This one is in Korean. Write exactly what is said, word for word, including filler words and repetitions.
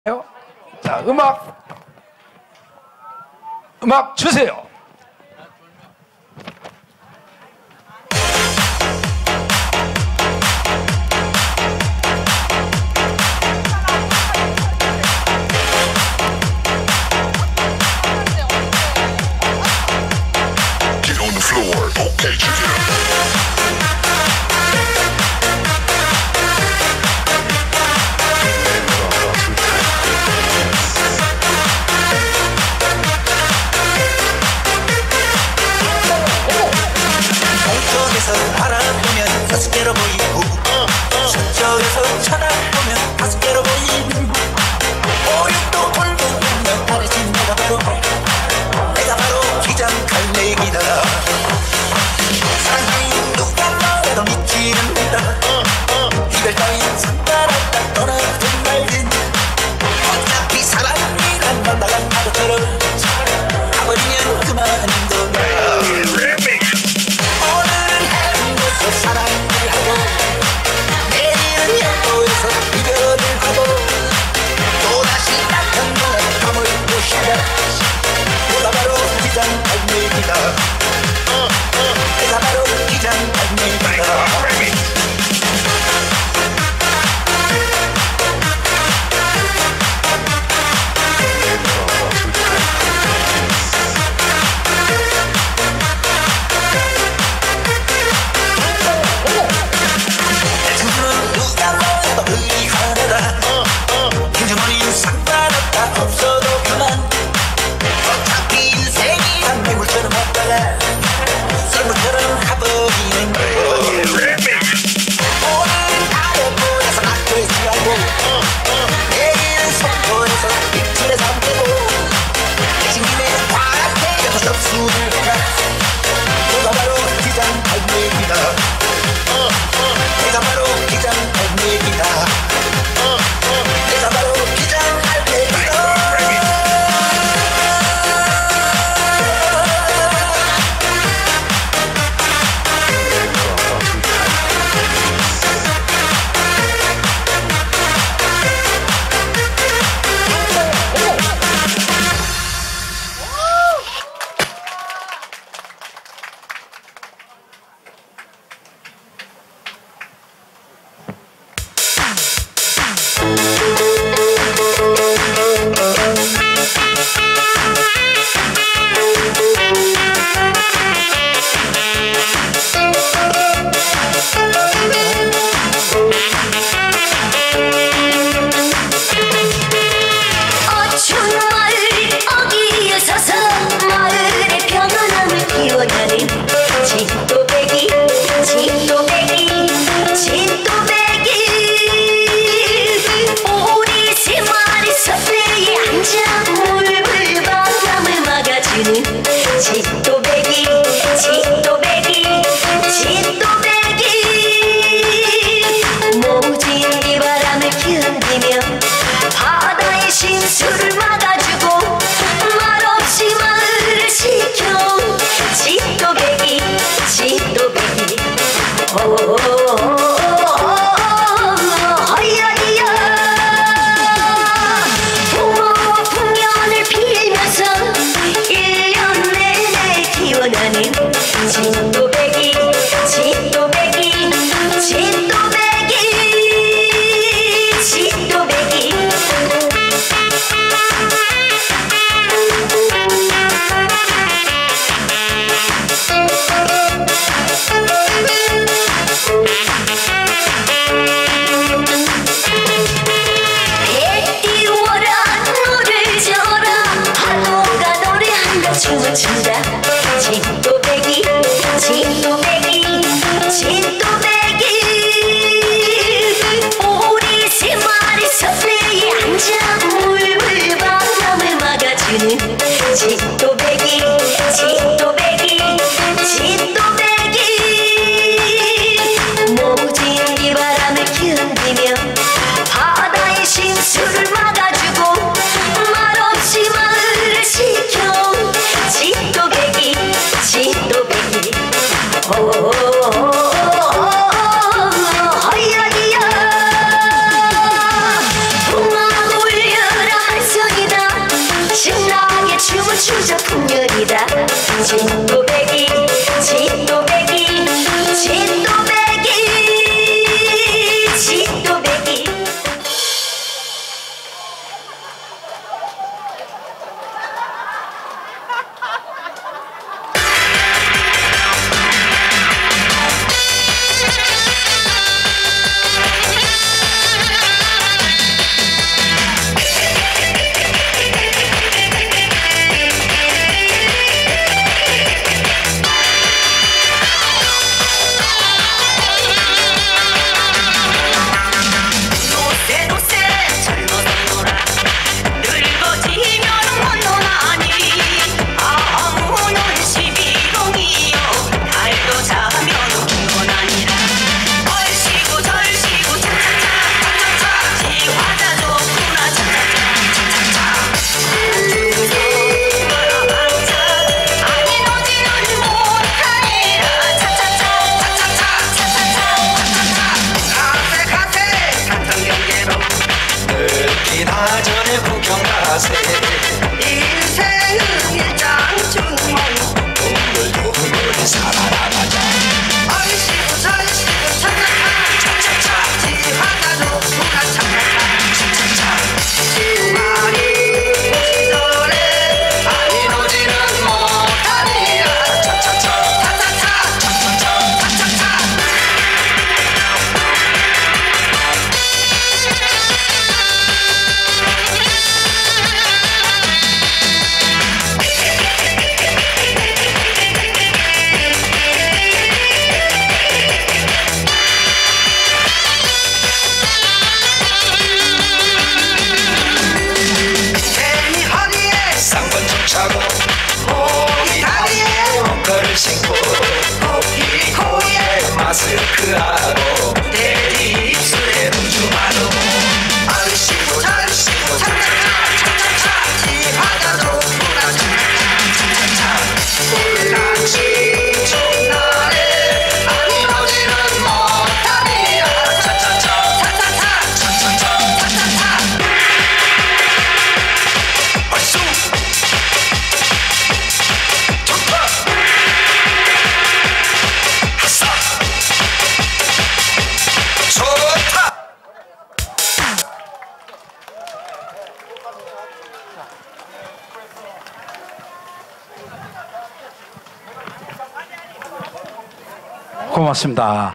자, 음악 음악 주세요. Get on the floor, okay, check it out. 바라보면 다섯 개로 보이고 서쪽에서 쳐다보면 다섯 개로 보이는 오륙도 돌고 보면 다르진 내가 바로 내가 바로 기장 갈매기다. 사랑이 누가 말해도 믿지 않는다. 이별 따윈 상관없다. 떠나든 말든 어차피 사랑이란 건 나간 파도처럼 가버리면 그만인 거야. 사랑을 하고 내일은 양보해서 이별을 하고 또다시 딱한 번에 밤을 보시다. 내가 바로 기장 갈매기다. 내가 바로 기장 갈매기다. 상관없다. 없어도 그만. 어차피 인생이 한 매물처럼 왔다가 썰물처럼 가버리는 거. 오늘 나를 보내서 낙조에서 하고 내일은 속보에서 이틀에 잠들고 대신 김에 과학대에서 접수를 해가. 내가 바로 기장 갈매기다. 내가 바로 기장 갈매기다. 내가 바로 기장 갈매기다. 진또배기 진또배기 진또배기 진또배기 전에 구경 가세 인생은 일장중몽 오늘도 우리 살아나가자 얼씨구 절씨구 차차차 차차차 지하자도 구나 차차차 차차차 지우마리 시절에 아니 노지는 못하니라 차차차 차차차 차차차 차차차 차고 몸이 다리에 옷걸이를 신고 코끼리 코에 마스크하고 돼지 입술에 음주마루 얼씨구 절씨구 차차차 차차차 지하자도 구나 차차차 불난치 종날에 아니 오지는 못하니라 차차차 차차차 차차차 차차차 얼쑤 고맙습니다.